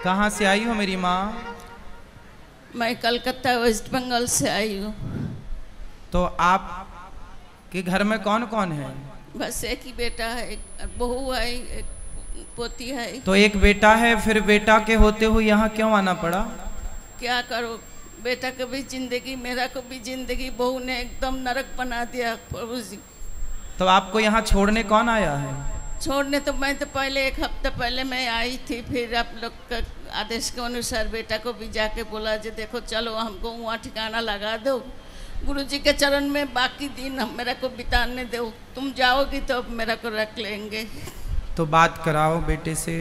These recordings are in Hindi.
कहाँ से आई हो मेरी माँ? मैं कलकत्ता वेस्ट बंगाल से आई हूँ। तो आप के घर में कौन कौन है? बस एक ही बेटा है, एक बहू है, एक पोती है। तो एक बेटा है, फिर बेटा के होते हुए यहाँ क्यों आना पड़ा? क्या करो, बेटा को भी जिंदगी, मेरा को भी जिंदगी बहू ने एकदम नरक बना दिया प्रभु जी। तो आपको यहाँ छोड़ने कौन आया है? छोड़ने तो मैं तो पहले एक हफ्ता पहले मैं आई थी, फिर आप लोग का आदेश के अनुसार बेटा को भी जाके बोला जी देखो चलो हमको वहाँ ठिकाना लगा दो, गुरुजी के चरण में बाकी दिन हम मेरा को बिताने दो, तुम जाओगी तो अब मेरा को रख लेंगे। तो बात कराओ बेटे से।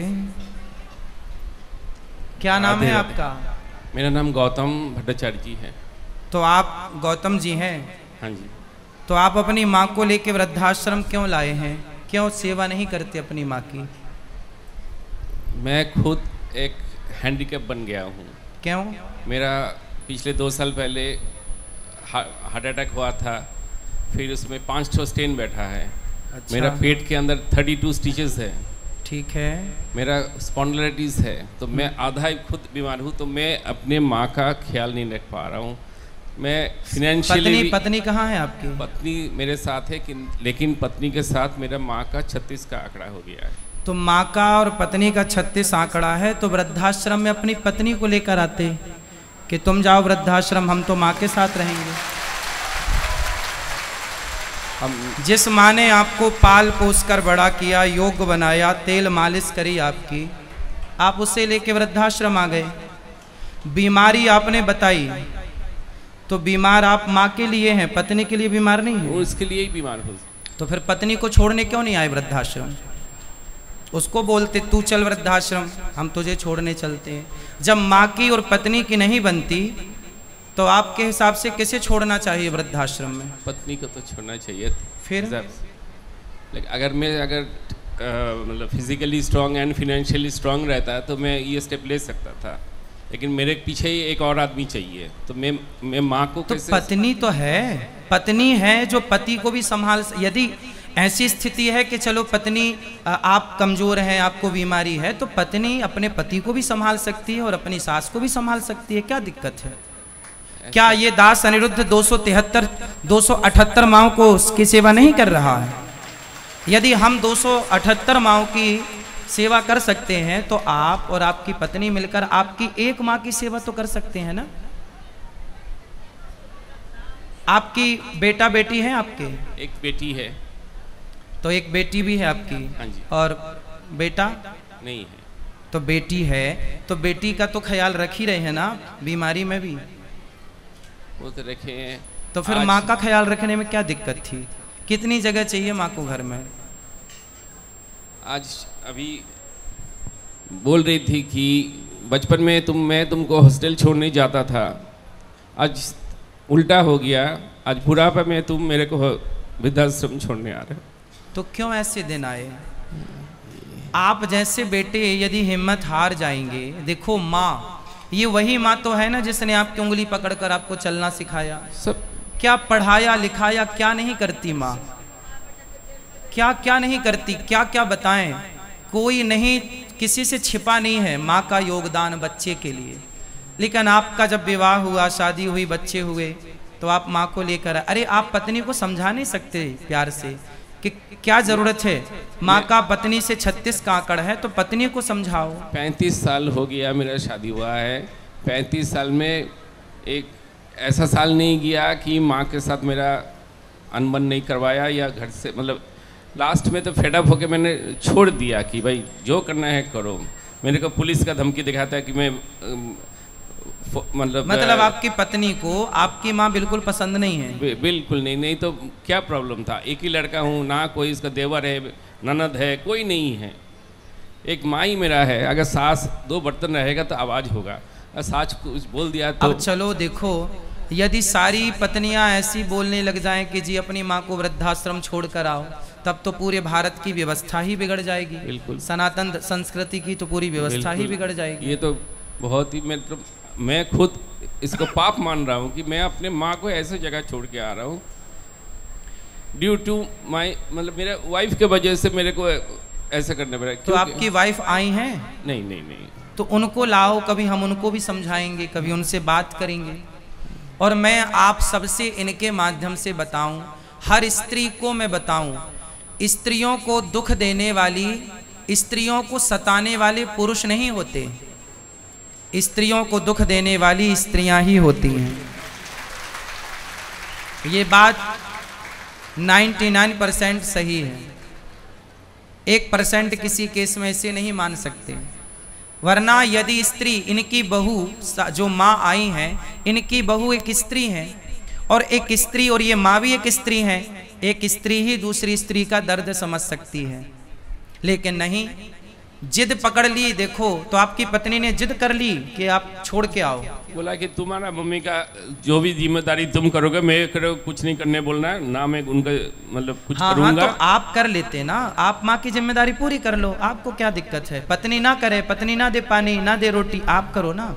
क्या नाम है आपका? मेरा नाम गौतम भट्टाचार्य जी है। तो आप गौतम जी हैं? हाँ जी। तो आप अपनी माँ को लेके वृद्धाश्रम क्यों लाए हैं? क्यों सेवा नहीं करते अपनी माँ की? मैं खुद एक हैंडीकैप बन गया हूँ। क्यों? मेरा पिछले 2 साल पहले हार्ट अटैक हुआ था, फिर उसमें 5 स्टेन बैठा है। अच्छा। मेरा पेट के अंदर 32 स्टिचेस है। ठीक है। मेरा स्पॉन्डिलाइटिस है, तो मैं आधा ही खुद बीमार हूँ, तो मैं अपने माँ का ख्याल नहीं रख पा रहा हूँ। मैं फिनेंशियली पत्नी कहाँ है आपकी? पत्नी मेरे साथ है कि लेकिन पत्नी के साथ मेरा माँ का 36 का आंकड़ा हो गया है। तो माँ का और पत्नी का 36 आंकड़ा है, तो वृद्धाश्रम में अपनी पत्नी को लेकर आते कि तुम जाओ वृद्धाश्रम, हम तो माँ के साथ रहेंगे। जिस माँ ने आपको पाल पोस कर बड़ा किया, योग्य बनाया, तेल मालिश करी आपकी, आप उसे लेके वृद्धाश्रम आ गए। बीमारी आपने बताई, तो बीमार आप माँ के लिए हैं, पत्नी के लिए बीमार नहीं है? उसके लिए ही बीमार हो। तो फिर पत्नी को छोड़ने क्यों नहीं आए वृद्धाश्रम? उसको बोलते तू चल वृद्धाश्रम, हम तुझे छोड़ने चलते हैं। जब माँ की और पत्नी की नहीं बनती तो आपके हिसाब से किसे छोड़ना चाहिए वृद्धाश्रम में? पत्नी को तो छोड़ना चाहिए। फिर अगर मैं मतलब physically strong and financially strong रहता तो मैं ये स्टेप ले सकता था, लेकिन मेरे पीछे ही एक और आदमी चाहिए। तो मैं माँ को तो कैसे? पत्नी तो है, पत्नी है जो पति को भी संभाल। यदि ऐसी स्थिति है कि चलो पत्नी आप कमजोर हैं, आपको बीमारी है, तो पत्नी अपने पति को भी संभाल सकती है और अपनी सास को भी संभाल सकती है। क्या दिक्कत है? क्या ये दास अनिरुद्ध 278 माओं को उसकी सेवा नहीं कर रहा है? यदि हम 278 माओं की सेवा कर सकते हैं तो आप और आपकी पत्नी मिलकर आपकी एक माँ की सेवा तो कर सकते हैं ना? आपकी बेटा बेटी है आपके? एक बेटी है। तो एक बेटी भी है आपकी? हाँ जी। और बेटा नहीं है। तो बेटी है, तो बेटी का तो ख्याल रख ही रहे हैं ना बीमारी में भी? वो तो रखे हैं। तो फिर माँ का ख्याल रखने में क्या दिक्कत थी? कितनी जगह चाहिए माँ को घर में? आज अभी बोल रही थी कि बचपन में मैं तुमको हॉस्टल छोड़ने जाता था, आज उल्टा हो गया। आज बुढ़ापा में तुम मेरे को वृद्धाश्रम छोड़ने आ रहे हो। तो क्यों ऐसे दिन आए? आप जैसे बेटे यदि हिम्मत हार जाएंगे, देखो माँ, ये वही माँ तो है ना जिसने आपकी उंगली पकड़कर आपको चलना सिखाया, सब क्या पढ़ाया लिखाया, क्या नहीं करती माँ? क्या क्या नहीं करती, क्या क्या बताएं? कोई नहीं, किसी से छिपा नहीं है माँ का योगदान बच्चे के लिए। लेकिन आपका जब विवाह हुआ, शादी हुई, बच्चे हुए, तो आप माँ को लेकर, अरे आप पत्नी को समझा नहीं सकते प्यार से कि क्या जरूरत है? माँ का पत्नी से 36 का आंकड़ है, तो पत्नी को समझाओ। 35 साल हो गया मेरा शादी हुआ है। 35 साल में एक ऐसा साल नहीं गया कि माँ के साथ मेरा अनबन नहीं करवाया, या घर से मतलब लास्ट में तो फेडअप होके मैंने छोड़ दिया कि भाई जो करना है करो। मेरे को पुलिस का धमकी दिखाता है कि मैं मतलब आपकी पत्नी को आपकी माँ बिल्कुल पसंद नहीं है? बिल्कुल नहीं तो क्या प्रॉब्लम था? एक ही लड़का हूँ ना, कोई इसका देवर है, ननद है, कोई नहीं है। एक माँ ही मेरा है। अगर सास 2 बर्तन रहेगा तो आवाज़ होगा, अगर सास कुछ बोल दिया तो। अब चलो देखो, यदि सारी पत्नियां ऐसी बोलने लग जाएं कि जी अपनी माँ को वृद्धाश्रम छोड़ कर आओ, तब तो पूरे भारत की व्यवस्था ही बिगड़ जाएगी। बिल्कुल, सनातन संस्कृति की तो पूरी व्यवस्था ही बिगड़ जाएगी। ये तो बहुत ही मैं खुद इसको पाप मान रहा हूँ कि मैं अपने माँ को ऐसे जगह छोड़ के आ रहा हूँ ड्यू टू माई, मतलब मेरे वाइफ के वजह से मेरे को ऐसा करना पड़ा। तो आपकी वाइफ आई हैं? नहीं नहीं नहीं। तो उनको लाओ, कभी हम उनको भी समझाएंगे, कभी उनसे बात करेंगे। और मैं आप सबसे इनके माध्यम से बताऊं, हर स्त्री को मैं बताऊं, स्त्रियों को दुख देने वाली, स्त्रियों को सताने वाले पुरुष नहीं होते, स्त्रियों को दुख देने वाली स्त्रियां ही होती हैं। ये बात 99% सही है, 1% किसी केस में ऐसे नहीं मान सकते। वरना यदि स्त्री, इनकी बहू जो माँ आई हैं, इनकी बहू एक स्त्री है, और एक स्त्री, और ये माँ भी एक स्त्री है, एक स्त्री ही दूसरी स्त्री का दर्द समझ सकती है। लेकिन नहीं, जिद पकड़ ली। देखो, तो आपकी पत्नी ने जिद कर ली कि आप छोड़ के आओ। बोला कि तुम्हारा मम्मी का जो भी जिम्मेदारी तुम करोगे, मैं कुछ नहीं करने बोलना है ना, मैं उनका मतलब कुछ करूंगा। हाँ, तो आप कर लेते ना, आप माँ की जिम्मेदारी पूरी कर लो, आपको क्या दिक्कत है? पत्नी ना करे, पत्नी ना दे पानी, ना दे रोटी, आप करो ना।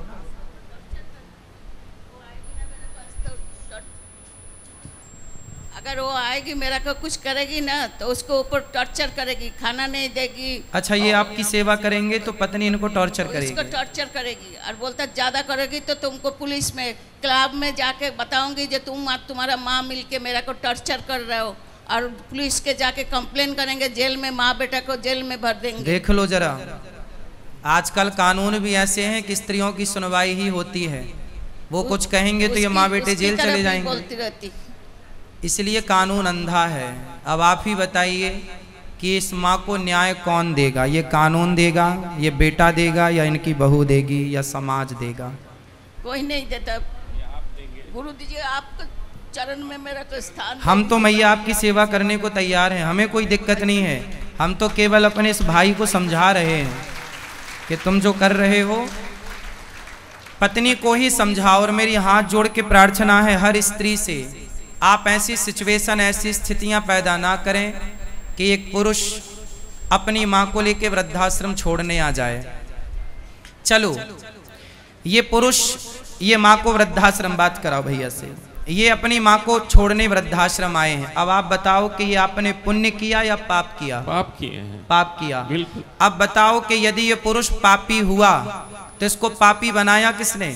अगर वो आएगी मेरा को कुछ करेगी ना, तो उसको ऊपर टॉर्चर करेगी, खाना नहीं देगी। अच्छा, ये आपकी सेवा करेंगे तो पत्नी इनको टॉर्चर करेगी? इसको टॉर्चर करेगी, और बोलता ज्यादा करेगी तो तुमको पुलिस में, क्लब में जाके बताऊंगी जो तुम्हारा माँ मिलके मेरा को टॉर्चर कर रहे हो, और पुलिस के जाके कंप्लेन करेंगे, जेल में माँ बेटा को जेल में भर देंगे। देख लो जरा, आजकल कानून भी ऐसे हैं कि स्त्रियों की सुनवाई ही होती है। वो कुछ कहेंगे तो ये माँ बेटे जेल चले जाएंगे। बोलती रहती, इसलिए कानून अंधा है। अब आप ही बताइए कि इस माँ को न्याय कौन देगा? ये कानून देगा, ये बेटा देगा, या इनकी बहू देगी, या समाज देगा? कोई नहीं देता। गुरु जी आपके चरण में मेरा तो स्थान। हम तो मैया आपकी सेवा करने को तैयार हैं, हमें कोई दिक्कत नहीं है। हम तो केवल अपने इस भाई को समझा रहे हैं कि तुम जो कर रहे हो, पत्नी को ही समझाओ। और मेरी हाथ जोड़ के प्रार्थना है हर स्त्री से, आप ऐसी सिचुएशन, ऐसी स्थितियां पैदा ना करें कि एक पुरुष अपनी माँ को लेकर वृद्धाश्रम छोड़ने आ जाए। चलो, ये पुरुष ये माँ को वृद्धाश्रम, बात कराओ भैया से, ये अपनी माँ को छोड़ने वृद्धाश्रम आए हैं। अब आप बताओ कि ये आपने पुण्य किया या पाप किया? पाप किए हैं। पाप किया, बिल्कुल। अब बताओ कि यदि ये पुरुष पापी हुआ तो इसको पापी बनाया किसने?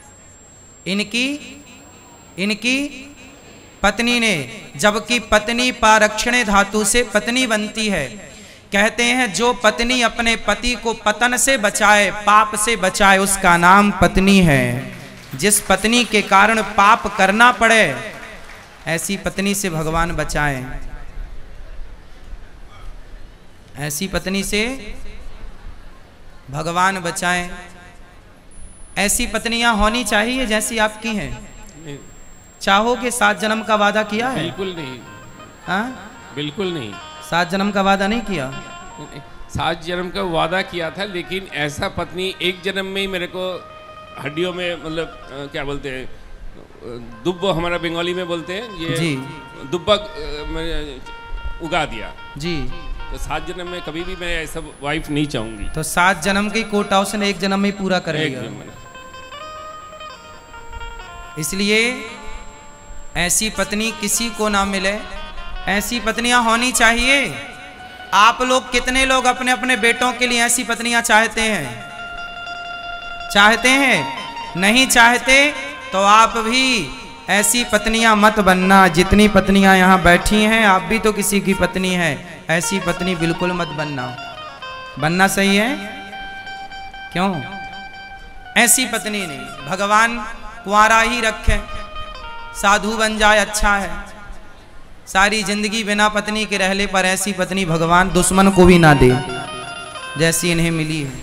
इनकी पत्नी ने। जबकि पत्नी पारक्षणे धातु से पत्नी बनती है। कहते हैं जो पत्नी अपने पति को पतन से बचाए, पाप से बचाए, उसका नाम पत्नी है। जिस पत्नी के कारण पाप करना पड़े, ऐसी पत्नी से भगवान बचाएं। ऐसी पत्नी से भगवान बचाएं। ऐसी पत्नियां होनी चाहिए जैसी आपकी हैं। चाहोगे 7 जन्म का वादा किया है? बिल्कुल नहीं। हाँ, बिल्कुल नहीं। 7 जन्म का वादा नहीं किया? 7 जन्म का वादा किया था, लेकिन ऐसा पत्नी एक जन्म में ही मेरे को हड्डियों में, मतलब क्या बोलते हैं, दुब्बो हमारा बंगाली में बोलते हैं, ये जी, दुब्बा उगा दिया जी। तो 7 जन्म में कभी भी मैं ऐसा वाइफ नहीं चाहूंगी। तो 7 जन्म की कोटा उसने 1 जन्म में पूरा कर लिया। इसलिए ऐसी पत्नी किसी को ना मिले, ऐसी पत्नियां होनी चाहिए। आप लोग कितने लोग अपने अपने बेटों के लिए ऐसी पत्नियां चाहते हैं? चाहते हैं? नहीं चाहते तो आप भी ऐसी पत्नियां मत बनना। जितनी पत्नियां यहाँ बैठी हैं, आप भी तो किसी की पत्नी हैं। ऐसी पत्नी बिल्कुल मत बनना। बनना सही है? क्यों? ऐसी पत्नी नहीं, भगवान कुंवारा ही रखे, साधु बन जाए, अच्छा है। सारी जिंदगी बिना पत्नी के रहले पर ऐसी पत्नी भगवान दुश्मन को भी ना दे जैसी इन्हें मिली है।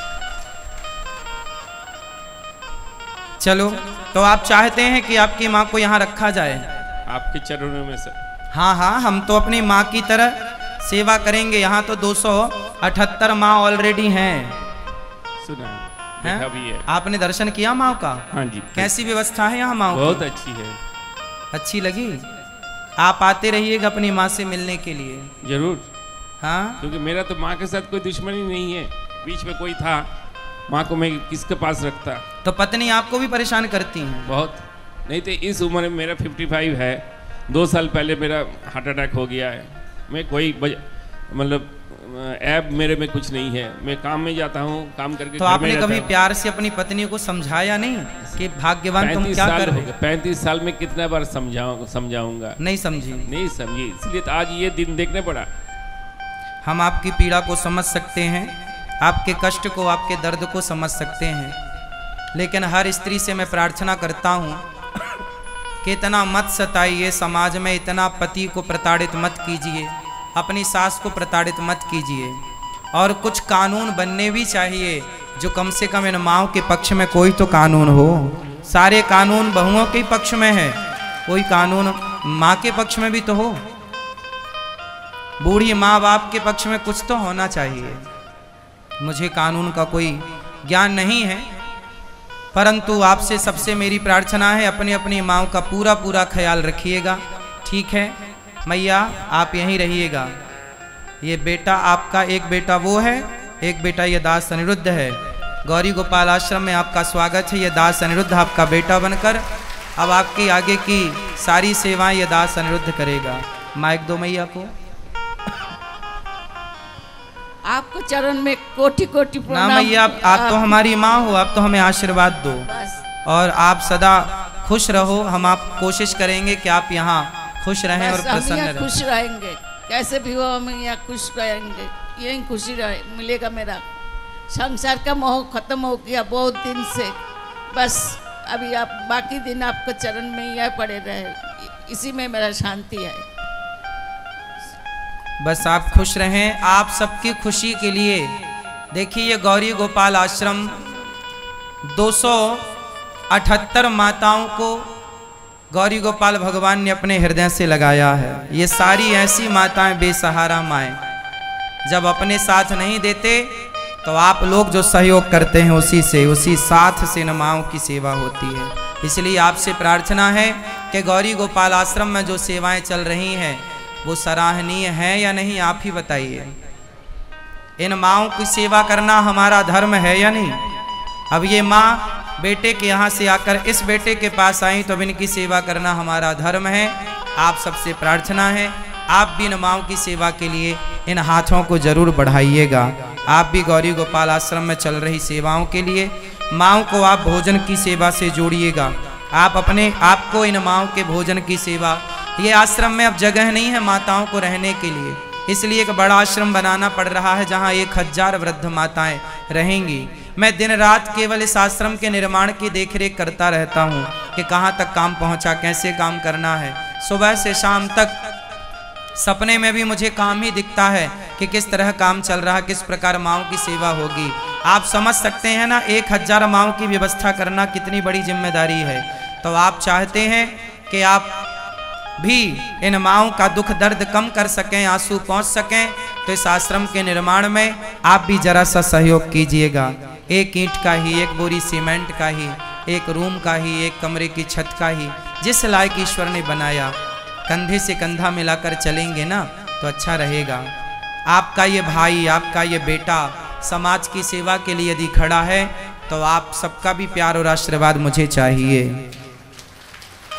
चलो, तो आप चाहते हैं कि आपकी माँ को यहाँ रखा जाए? आपके चरणों में सर। हाँ हाँ, हम तो अपनी माँ की तरह सेवा करेंगे। यहाँ तो 278 माँ ऑलरेडी हैं। सुना है? भी है। आपने दर्शन किया माँ का? हाँ जी। कैसी व्यवस्था है यहाँ माँ? बहुत अच्छी है। अच्छी लगी? आप आते रहिएगा अपनी माँ से मिलने के लिए। जरूर। हाँ, क्योंकि मेरा तो माँ के साथ कोई दुश्मनी नहीं है। बीच में कोई था, माँ को मैं किसके पास रखता। तो पत्नी आपको भी परेशान करती हैं? बहुत। नहीं तो इस उम्र में मेरा 55 है, 2 साल पहले मेरा हार्ट अटैक हो गया है। मैं कोई मतलब ऐब मेरे में कुछ नहीं है। मैं काम में जाता हूँ, काम करके तो आपने कभी प्यार से अपनी पत्नी को समझाया नहीं कि भाग्यवान तुम क्या कर रहे हो? 35 साल में कितना बार समझाऊंगा? नहीं समझी, इसलिए तो आज ये दिन देखने पड़ा। हम आपकी पीड़ा को समझ सकते हैं, आपके कष्ट को, आपके दर्द को समझ सकते हैं, लेकिन हर स्त्री से मैं प्रार्थना करता हूँ कि इतना मत सताइए, समाज में इतना पति को प्रताड़ित मत कीजिए, अपनी सास को प्रताड़ित मत कीजिए। और कुछ कानून बनने भी चाहिए जो कम से कम इन माओं के पक्ष में कोई तो कानून हो। सारे कानून बहुओं के पक्ष में है, कोई कानून माँ के पक्ष में भी तो हो। बूढ़ी माँ बाप के पक्ष में कुछ तो होना चाहिए। मुझे कानून का कोई ज्ञान नहीं है, परंतु आपसे सबसे मेरी प्रार्थना है, अपनी अपनी माँ का पूरा पूरा ख्याल रखिएगा। ठीक है मैया, आप यहीं रहिएगा। ये बेटा आपका, एक बेटा वो है, एक बेटा ये दास अनिरुद्ध है। गौरी गोपाल आश्रम में आपका स्वागत है। ये दास अनिरुद्ध आपका बेटा बनकर अब आपकी आगे की सारी सेवाएं ये दास अनिरुद्ध करेगा। माइक दो मैया को। आपको चरण में कोटि कोटि प्रणाम। ना मैया, आप तो हमारी माँ हो, आप तो हमें आशीर्वाद दो और आप सदा खुश रहो। हम आप कोशिश करेंगे कि आप यहाँ खुश रहें और प्रसन्न रहें। खुश रहेंगे, कैसे भी हो हम यहाँ खुश रहेंगे, यही खुशी मिलेगा। मेरा संसार का मोह खत्म हो गया बहुत दिन से, बस अभी आप बाकी दिन आपको चरण में यह पड़े रहे, इसी में मेरा शांति है। बस आप खुश रहें। आप सबकी खुशी के लिए देखिए, ये गौरी गोपाल आश्रम 278 माताओं को गौरी गोपाल भगवान ने अपने हृदय से लगाया है। ये सारी ऐसी माताएं बेसहारा माएँ, जब अपने साथ नहीं देते तो आप लोग जो सहयोग करते हैं उसी साथ से इन माओं की सेवा होती है। इसलिए आपसे प्रार्थना है कि गौरी गोपाल आश्रम में जो सेवाएं चल रही हैं वो सराहनीय है या नहीं, आप ही बताइए। इन माओं की सेवा करना हमारा धर्म है या नहीं? अब ये माँ बेटे के यहाँ से आकर इस बेटे के पास आई, तो अब इनकी सेवा करना हमारा धर्म है। आप सबसे प्रार्थना है, आप भी इन माओं की सेवा के लिए इन हाथों को जरूर बढ़ाइएगा। आप भी गौरी गोपाल आश्रम में चल रही सेवाओं के लिए माओं को आप भोजन की सेवा से जोड़िएगा। आप अपने आप को इन माओं के भोजन की सेवा, ये आश्रम में अब जगह नहीं है माताओं को रहने के लिए, इसलिए एक बड़ा आश्रम बनाना पड़ रहा है जहाँ 1000 वृद्ध माताएं रहेंगी। मैं दिन रात केवल इस आश्रम के निर्माण की देखरेख करता रहता हूँ कि कहाँ तक काम पहुँचा, कैसे काम करना है। सुबह से शाम तक सपने में भी मुझे काम ही दिखता है कि किस तरह काम चल रहा, किस प्रकार माँओं की सेवा होगी। आप समझ सकते हैं ना, 1000 माँओं की व्यवस्था करना कितनी बड़ी जिम्मेदारी है। तो आप चाहते हैं कि आप भी इन माँओं का दुख दर्द कम कर सकें, आंसू पहुँच सकें, तो इस आश्रम के निर्माण में आप भी जरा सा सहयोग कीजिएगा। एक ईंट का ही, एक बोरी सीमेंट का ही, एक रूम का ही, एक कमरे की छत का ही, जिस लायक ईश्वर ने बनाया, कंधे से कंधा मिलाकर चलेंगे ना तो अच्छा रहेगा। आपका ये भाई, आपका ये बेटा समाज की सेवा के लिए यदि खड़ा है तो आप सबका भी प्यार और आशीर्वाद मुझे चाहिए।